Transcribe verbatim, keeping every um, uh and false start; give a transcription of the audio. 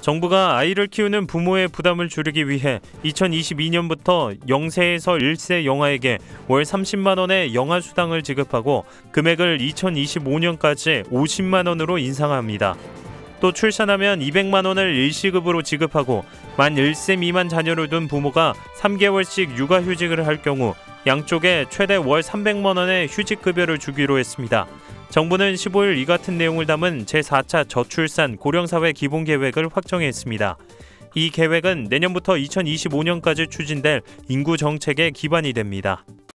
정부가 아이를 키우는 부모의 부담을 줄이기 위해 이천이십이 년부터 영세에서 일 세 영아에게 월 삼십만 원의 영아수당을 지급하고 금액을 이천이십오 년까지 오십만 원으로 인상합니다. 또 출산하면 이백만 원을 일시급으로 지급하고 만 일 세 미만 자녀를 둔 부모가 삼 개월씩 육아휴직을 할 경우 양쪽에 최대 월 삼백만 원의 휴직급여를 주기로 했습니다. 정부는 십오 일 이 같은 내용을 담은 제사 차 저출산 고령사회 기본계획을 확정했습니다. 이 계획은 내년부터 이천이십오 년까지 추진될 인구정책의 기반이 됩니다.